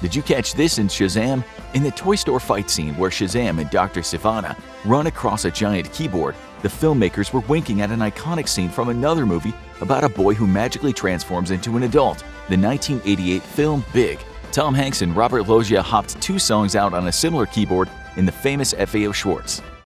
Did you catch this in Shazam? In the toy store fight scene where Shazam and Dr. Sivana run across a giant keyboard, the filmmakers were winking at an iconic scene from another movie about a boy who magically transforms into an adult, the 1988 film Big. Tom Hanks and Robert Loggia hopped 2 songs out on a similar keyboard in the famous FAO Schwarz.